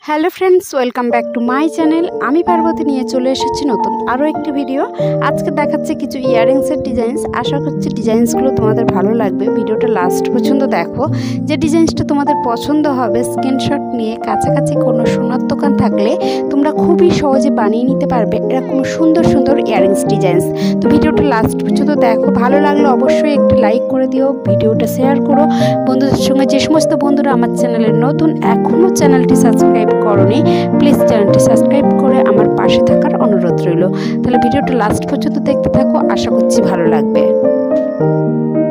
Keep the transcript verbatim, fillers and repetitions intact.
Hello friends, welcome back to my channel. আমি পার্বতী নিয়ে চলে এসেছি নতুন আরও একটি ভিডিও। আজকে দেখাচ্ছে কিছু ইয়াররিংসের ডিজাইনস। আশা করছি ডিজাইনসগুলো তোমাদের ভালো লাগবে। ভিডিওটা লাস্ট পর্যন্ত দেখো। যে ডিজাইনসটা তোমাদের পছন্দ হবে স্ক্রিনশট নিয়ে কাছাকাছি কোনো সোনার দোকান থাকলে তোমরা খুবই সহজে বানিয়ে নিতে পারবে এরকম সুন্দর সুন্দর ইয়াররিংস ডিজাইনস। তো ভিডিওটা লাস্ট পর্যন্ত দেখো। ভালো লাগলে অবশ্যই একটি লাইক করে দিও, ভিডিওটা শেয়ার করো বন্ধুদের সঙ্গে। যে সমস্ত বন্ধুরা আমার চ্যানেলের নতুন এখনও চ্যানেলটি সাবস্ক্রাইব করনি, প্লিজ চ্যানেলটি সাবস্ক্রাইব করে আমার পাশে থাকার অনুরোধ রইল। তাহলে ভিডিওটা লাস্ট পর্যন্ত দেখতে থাকো, আশা করছি ভালো লাগবে।